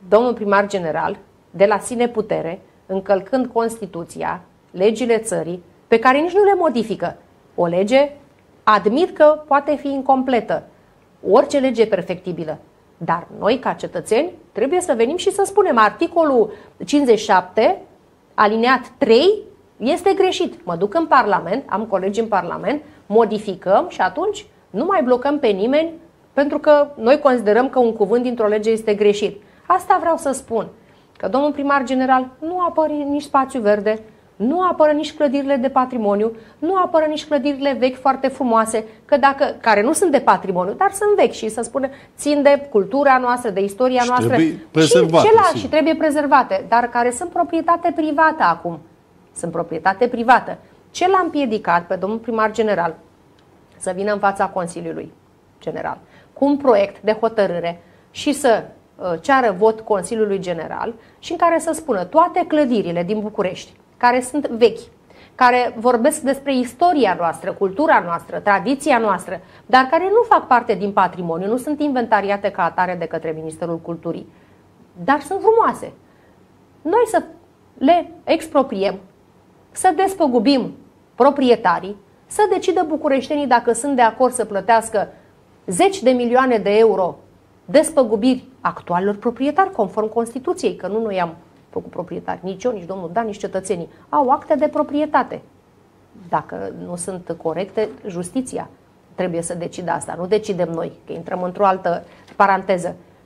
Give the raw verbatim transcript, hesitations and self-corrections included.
domnul primar general, de la sine putere, încălcând Constituția, legile țării, pe care nici nu le modifică. O lege, admit că poate fi incompletă. Orice lege e perfectibilă. Dar noi, ca cetățeni, trebuie să venim și să spunem articolul cincizeci și șapte, alineat trei, este greșit. Mă duc în Parlament, am colegi în Parlament, modificăm și atunci nu mai blocăm pe nimeni pentru că noi considerăm că un cuvânt dintr-o lege este greșit. Asta vreau să spun, că domnul primar general nu apără nici spațiu verde, nu apără nici clădirile de patrimoniu, nu apără nici clădirile vechi foarte frumoase, că dacă, care nu sunt de patrimoniu, dar sunt vechi și să spunem, țin de cultura noastră, de istoria și noastră trebuie și, celălalt, și trebuie prezervate, dar care sunt proprietate privată acum. Sunt proprietate privată. Ce l-a împiedicat pe domnul primar general să vină în fața Consiliului General cu un proiect de hotărâre și să uh, ceară vot Consiliului General și în care să spună toate clădirile din București care sunt vechi, care vorbesc despre istoria noastră, cultura noastră, tradiția noastră, dar care nu fac parte din patrimoniu, nu sunt inventariate ca atare de către Ministerul Culturii, dar sunt frumoase. Noi să le expropriem, să despăgubim proprietarii, să decidă bucureștenii dacă sunt de acord să plătească zeci de milioane de euro despăgubiri actualilor proprietari, conform Constituției, că nu noi am făcut proprietari, nici eu, nici domnul Dan, nici cetățenii. Au acte de proprietate. Dacă nu sunt corecte, justiția trebuie să decide asta, nu decidem noi, că intrăm într-o altă paranteză.